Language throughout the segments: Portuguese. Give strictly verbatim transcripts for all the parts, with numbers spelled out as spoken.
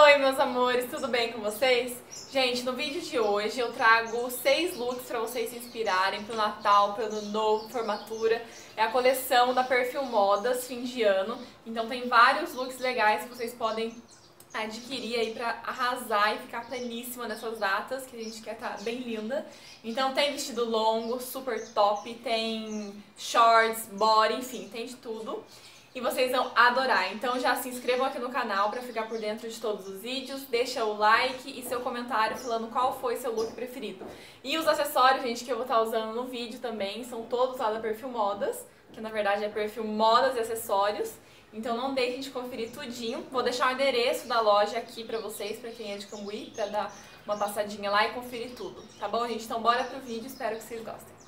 Oi, meus amores, tudo bem com vocês? Gente, no vídeo de hoje eu trago seis looks para vocês se inspirarem pro Natal, pro Ano Novo, formatura. É a coleção da Perfil Modas, fim de ano. Então tem vários looks legais que vocês podem adquirir aí pra arrasar e ficar pleníssima nessas datas, que a gente quer estar bem linda. Então tem vestido longo, super top, tem shorts, body, enfim, tem de tudo. E vocês vão adorar. Então já se inscrevam aqui no canal pra ficar por dentro de todos os vídeos. Deixa o like e seu comentário falando qual foi seu look preferido. E os acessórios, gente, que eu vou estar usando no vídeo também, são todos lá da Perfil Modas, que na verdade é Perfil Modas e Acessórios. Então não deixem de conferir tudinho. Vou deixar o endereço da loja aqui pra vocês, pra quem é de Cambuí, pra dar uma passadinha lá e conferir tudo. Tá bom, gente? Então bora pro vídeo, espero que vocês gostem.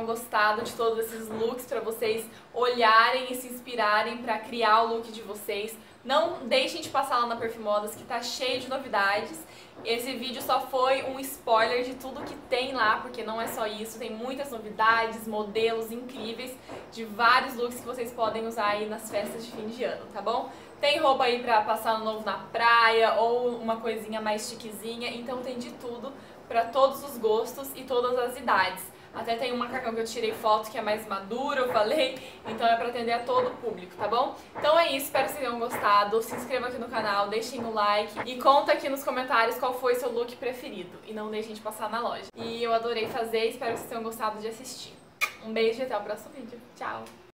gostado de todos esses looks, para vocês olharem e se inspirarem para criar o look de vocês. Não deixem de passar lá na Perfimodas, que tá cheio de novidades. Esse vídeo só foi um spoiler de tudo que tem lá, porque não é só isso, tem muitas novidades, modelos incríveis de vários looks que vocês podem usar aí nas festas de fim de ano, tá bom? Tem roupa aí pra passar ano novo na praia ou uma coisinha mais chiquezinha, então tem de tudo pra todos os gostos e todas as idades. Até tem um macacão que eu tirei foto que é mais maduro, eu falei, então é pra atender a todo o público, tá bom? Então é isso, espero que vocês tenham gostado, se inscrevam aqui no canal, deixem o like e conta aqui nos comentários qual foi seu look preferido e não deixem de passar na loja. E eu adorei fazer, espero que vocês tenham gostado de assistir. Um beijo e até o próximo vídeo. Tchau!